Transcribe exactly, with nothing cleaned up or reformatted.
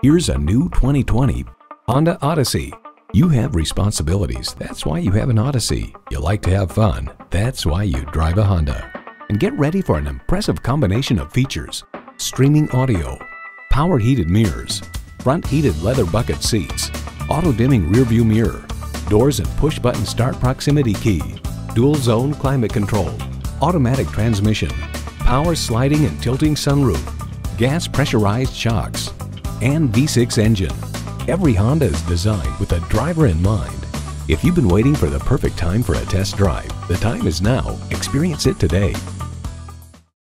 Here's a new twenty twenty Honda Odyssey. You have responsibilities, that's why you have an Odyssey. You like to have fun, that's why you drive a Honda. And get ready for an impressive combination of features: streaming audio, power heated mirrors, front heated leather bucket seats, auto dimming rear view mirror, doors and push button start proximity key, dual zone climate control, automatic transmission, power sliding and tilting sunroof, gas pressurized shocks, and V six engine. Every Honda is designed with the driver in mind. If you've been waiting for the perfect time for a test drive, the time is now. Experience it today.